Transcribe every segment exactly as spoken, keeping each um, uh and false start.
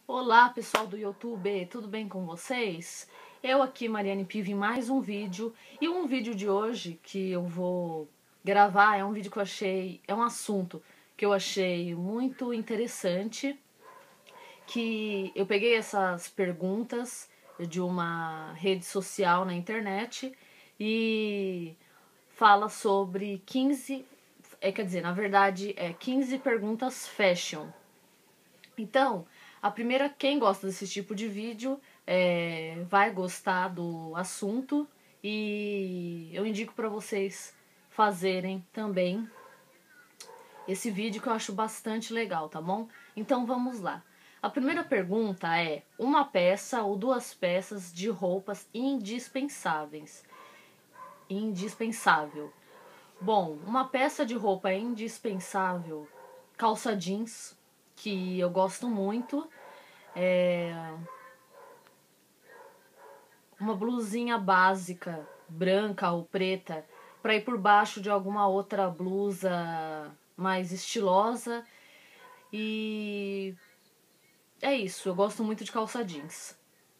Olá pessoal do YouTube, tudo bem com vocês? Eu aqui, Mariane Piva, em mais um vídeo. E um vídeo de hoje que eu vou gravar é um vídeo que eu achei, é um assunto que eu achei muito interessante, que eu peguei essas perguntas de uma rede social na internet e fala sobre quinze, é, quer dizer, na verdade é quinze perguntas fashion. Então, a primeira, quem gosta desse tipo de vídeo é, vai gostar do assunto e eu indico para vocês fazerem também esse vídeo que eu acho bastante legal, tá bom? Então vamos lá. A primeira pergunta é: uma peça ou duas peças de roupas indispensáveis? Indispensável. Bom, uma peça de roupa indispensável, calça jeans, que eu gosto muito. É uma blusinha básica, branca ou preta, para ir por baixo de alguma outra blusa mais estilosa. E é isso, eu gosto muito de calça jeans.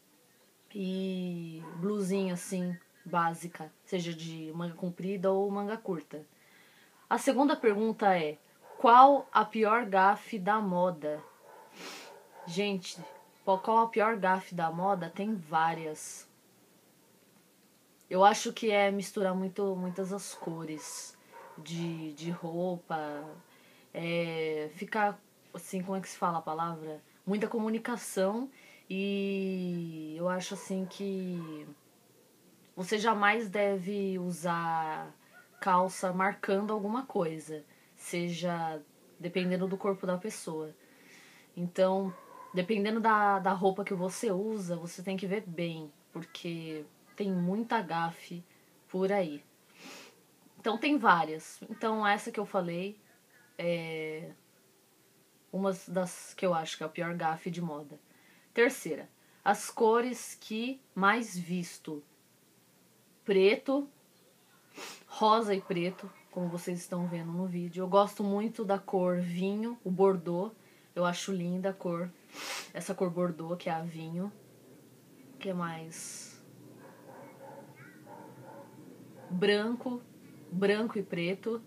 E blusinha assim, básica, seja de manga comprida ou manga curta. A segunda pergunta é: qual a pior gafe da moda? Gente, qual a pior gafe da moda? Tem várias. Eu acho que é misturar muito, muitas as cores de, de roupa, é, ficar, assim, como é que se fala a palavra? Muita comunicação, e eu acho assim que você jamais deve usar calça marcando alguma coisa, seja dependendo do corpo da pessoa. Então, dependendo da, da roupa que você usa, você tem que ver bem, porque tem muita gafe por aí. Então, tem várias. Então, essa que eu falei é uma das que eu acho que é a pior gafe de moda. Terceira, as cores que mais visto: preto, rosa e preto, como vocês estão vendo no vídeo. Eu gosto muito da cor vinho, o bordô. Eu acho linda a cor, essa cor bordô, que é a vinho. O que mais? Branco, branco e preto.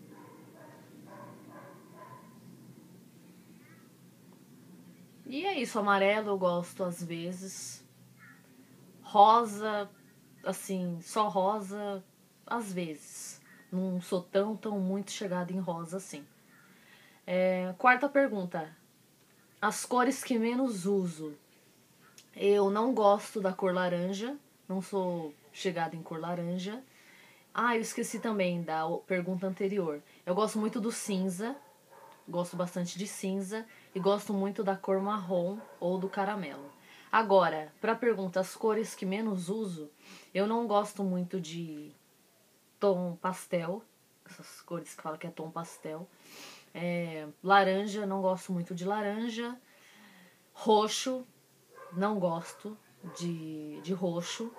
E é isso, amarelo eu gosto às vezes. Rosa, assim, só rosa às vezes. Não sou tão, tão muito chegada em rosa assim. É, quarta pergunta. As cores que menos uso. Eu não gosto da cor laranja. Não sou chegada em cor laranja. Ah, eu esqueci também da pergunta anterior. Eu gosto muito do cinza. Gosto bastante de cinza. E gosto muito da cor marrom ou do caramelo. Agora, para a pergunta, as cores que menos uso, eu não gosto muito de tom pastel. Essas cores que fala que é tom pastel. É, laranja, não gosto muito de laranja. Roxo, não gosto de, de roxo.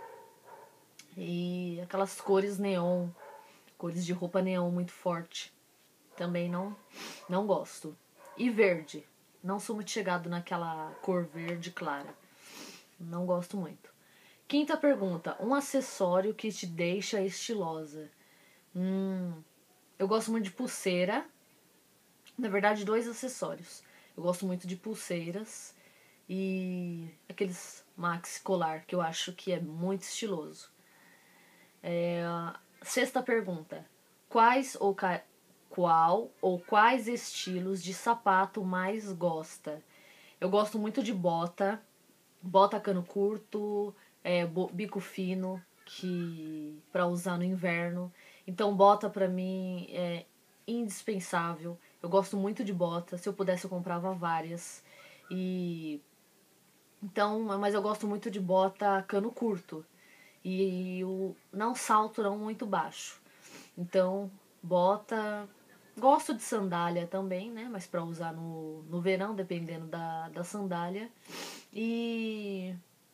E aquelas cores neon, cores de roupa neon muito forte, também não, não gosto. E verde, não sou muito chegado naquela cor verde clara, não gosto muito. Quinta pergunta, um acessório que te deixa estilosa. Hum, eu gosto muito de pulseira, na verdade dois acessórios. Eu gosto muito de pulseiras e aqueles maxi colar, que eu acho que é muito estiloso. É, sexta pergunta. Quais ou ca... Qual ou quais estilos de sapato mais gosta? Eu gosto muito de bota, bota cano curto, é, bico fino, que para usar no inverno. Então bota pra mim é indispensável. Eu gosto muito de bota. Se eu pudesse eu comprava várias. E então, mas eu gosto muito de bota cano curto. E o não salto não muito baixo. Então, bota. Gosto de sandália também, né? Mas para usar no, no verão, dependendo da, da sandália. E.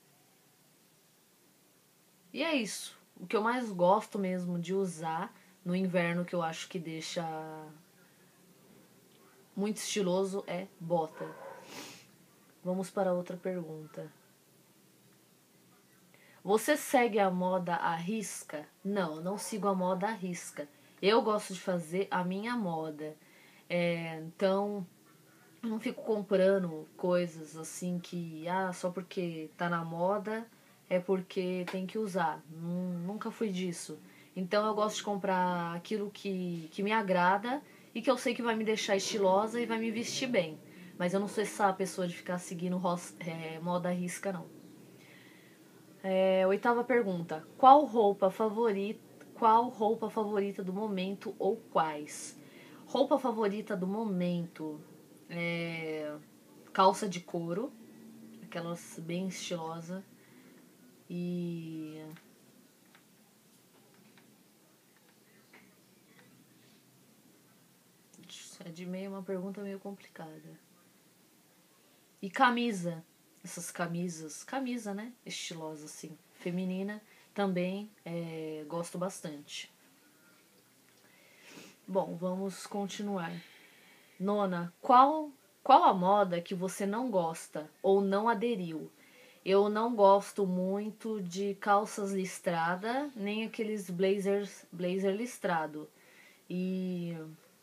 E é isso. O que eu mais gosto mesmo de usar no inverno, que eu acho que deixa muito estiloso, é bota. vamos para outra pergunta. Você segue a moda à risca? Não, não sigo a moda à risca. Eu gosto de fazer a minha moda. É, então, eu não fico comprando coisas assim que, ah, só porque tá na moda é porque tem que usar. Nunca fui disso. Então, eu gosto de comprar aquilo que, que me agrada e que eu sei que vai me deixar estilosa e vai me vestir bem. Mas eu não sou essa pessoa de ficar seguindo é, moda à risca, não. É, oitava pergunta. Qual roupa favorita, qual roupa favorita do momento ou quais? Roupa favorita do momento é calça de couro, aquelas bem estilosa. E é de meio uma pergunta meio complicada. E camisa, essas camisas, camisa, né? Estilosa assim, feminina, também é, gosto bastante. Bom, vamos continuar. Nona, qual, qual a moda que você não gosta ou não aderiu? Eu não gosto muito de calças listrada, nem aqueles blazers, blazer listrado. E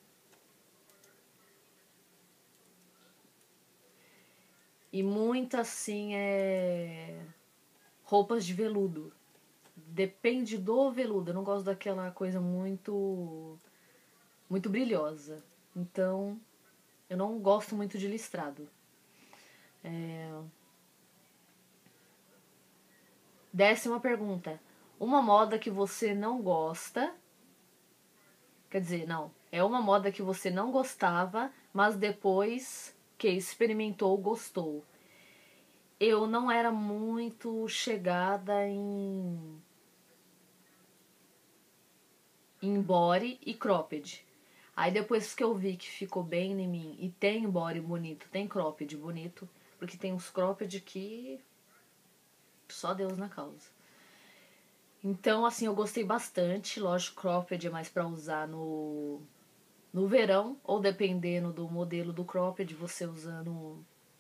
e muito assim é roupas de veludo. Depende do veludo. Eu não gosto daquela coisa muito muito brilhosa. Então, eu não gosto muito de listrado. É... Décima pergunta. Uma moda que você não gosta. Quer dizer, não. É uma moda que você não gostava, mas depois que experimentou, gostou. Eu não era muito chegada em, em body e cropped. Aí depois que eu vi que ficou bem em mim e tem body bonito, tem cropped bonito, porque tem uns cropped que só Deus na causa. Então, assim, eu gostei bastante. Lógico, cropped é mais pra usar no, no verão, ou dependendo do modelo do cropped, você usando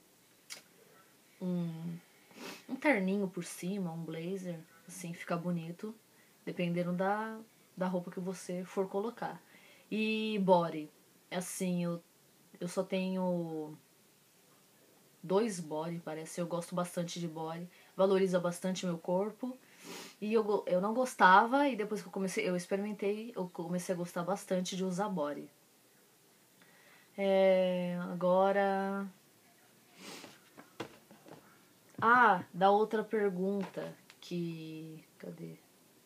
um, um terninho por cima, um blazer, assim, fica bonito, dependendo da, da roupa que você for colocar. E body, assim, eu, eu só tenho dois body, parece. Eu gosto bastante de body, valoriza bastante meu corpo. E eu, eu não gostava, e depois que eu comecei, eu experimentei, eu comecei a gostar bastante de usar body. É, agora. Ah, da outra pergunta que. Cadê?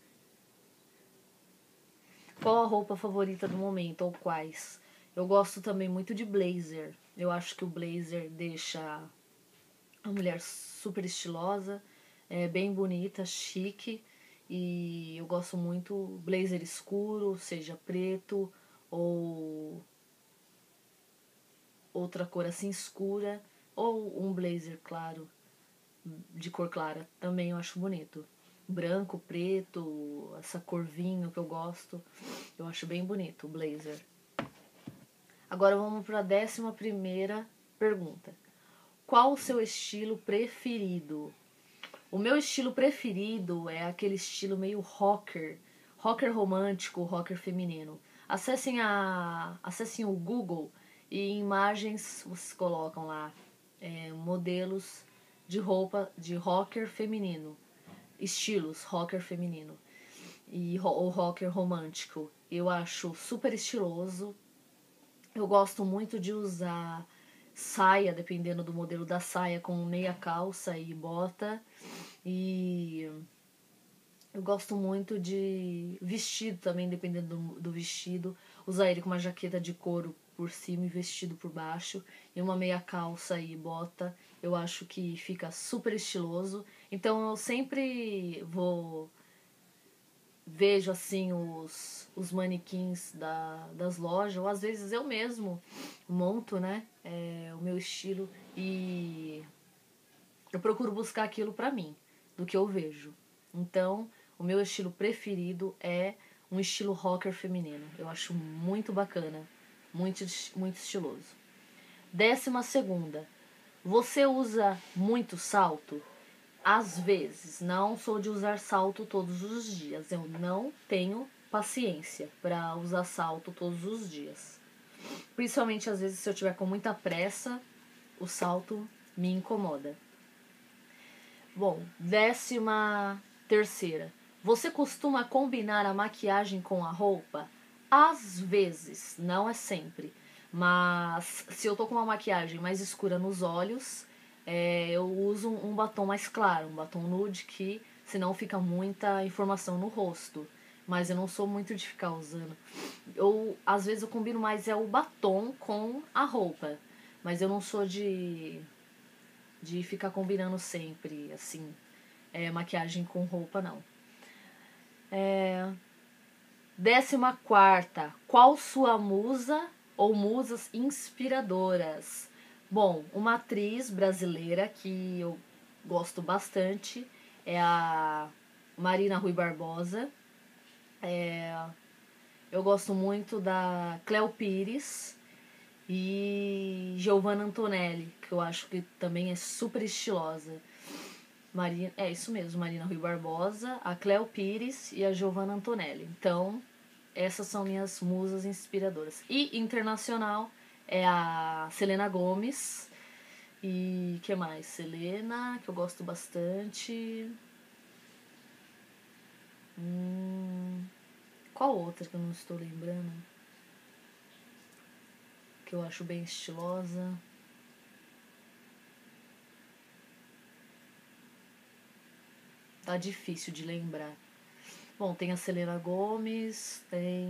Qual a roupa favorita do momento ou quais? Eu gosto também muito de blazer. Eu acho que o blazer deixa a mulher super estilosa, é bem bonita, chique. E eu gosto muito blazer escuro, seja preto ou outra cor assim escura, ou um blazer claro, de cor clara, também eu acho bonito. Branco, preto, essa cor vinho que eu gosto, eu acho bem bonito o blazer. Agora vamos para a décima primeira pergunta. Qual o seu estilo preferido? O meu estilo preferido é aquele estilo meio rocker, rocker romântico, rocker feminino. Acessem, a, acessem o Google e em imagens vocês colocam lá é, modelos de roupa de rocker feminino, estilos rocker feminino e o rocker romântico. Eu acho super estiloso. Eu gosto muito de usar saia, dependendo do modelo da saia, com meia calça e bota. E eu gosto muito de vestido também, dependendo do, do vestido. Usar ele com uma jaqueta de couro por cima e vestido por baixo. E uma meia calça e bota. Eu acho que fica super estiloso. Então eu sempre vou... Vejo assim os, os manequins da, das lojas. Ou às vezes eu mesmo monto, né? É, o meu estilo. E eu procuro buscar aquilo pra mim, do que eu vejo. Então, o meu estilo preferido é um estilo rocker feminino. Eu acho muito bacana, muito, muito estiloso. Décima segunda. Você usa muito salto? Às vezes. Não sou de usar salto todos os dias. Eu não tenho paciência para usar salto todos os dias. Principalmente às vezes se eu tiver com muita pressa, o salto me incomoda. Bom, décima terceira. Você costuma combinar a maquiagem com a roupa? Às vezes, não é sempre. Mas se eu tô com uma maquiagem mais escura nos olhos, é, eu uso um batom mais claro, um batom nude, que senão fica muita informação no rosto. Mas eu não sou muito de ficar usando. Eu, às vezes eu combino mais é o batom com a roupa. Mas eu não sou de, de ficar combinando sempre, assim, é, maquiagem com roupa, não. É, décima quarta. Qual sua musa ou musas inspiradoras? Bom, uma atriz brasileira que eu gosto bastante é a Marina Rui Barbosa. É, eu gosto muito da Cleo Pires e Giovanna Antonelli, que eu acho que também é super estilosa. Marina, é isso mesmo, Marina Rui Barbosa, a Cleo Pires e a Giovanna Antonelli. Então, essas são minhas musas inspiradoras. E internacional é a Selena Gomez. E que mais? Selena, que eu gosto bastante. Hum, qual outra que eu não estou lembrando? Que eu acho bem estilosa. Tá difícil de lembrar. Bom, tem a Selena Gomez, tem...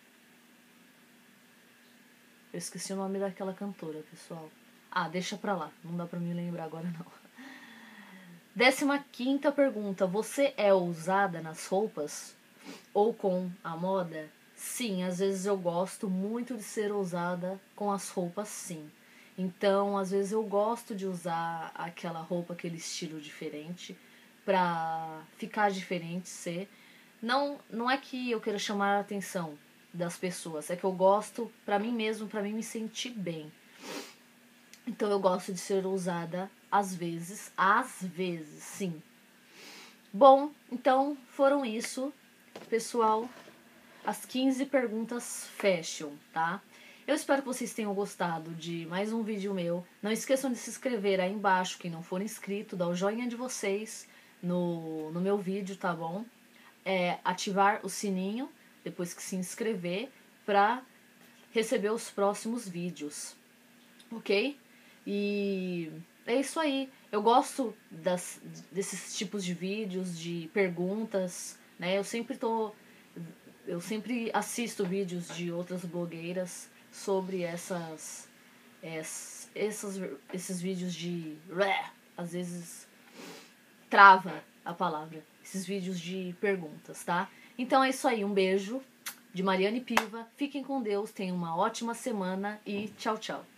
Eu esqueci o nome daquela cantora, pessoal. Ah, deixa pra lá. Não dá pra me lembrar agora, não. Décima quinta pergunta. Você é ousada nas roupas? Ou com a moda? Sim, às vezes eu gosto muito de ser ousada com as roupas, sim. Então, às vezes eu gosto de usar aquela roupa, aquele estilo diferente, pra ficar diferente, ser. Não, não é que eu queira chamar a atenção das pessoas, é que eu gosto pra mim mesmo, pra mim me sentir bem. Então eu gosto de ser ousada às vezes, às vezes, sim. Bom, então foram isso, pessoal, as quinze perguntas fashion, tá? Eu espero que vocês tenham gostado de mais um vídeo meu. Não esqueçam de se inscrever aí embaixo, quem não for inscrito, dá o joinha de vocês no, no meu vídeo, tá bom? É, ativar o sininho depois que se inscrever para receber os próximos vídeos, ok? E é isso aí. Eu gosto das, desses tipos de vídeos, de perguntas, né? Eu sempre tô, eu sempre assisto vídeos de outras blogueiras sobre essas, essas, essas esses vídeos de, às vezes trava a palavra, esses vídeos de perguntas, tá? Então é isso aí, um beijo de Mariane Piva, fiquem com Deus, tenham uma ótima semana e tchau, tchau.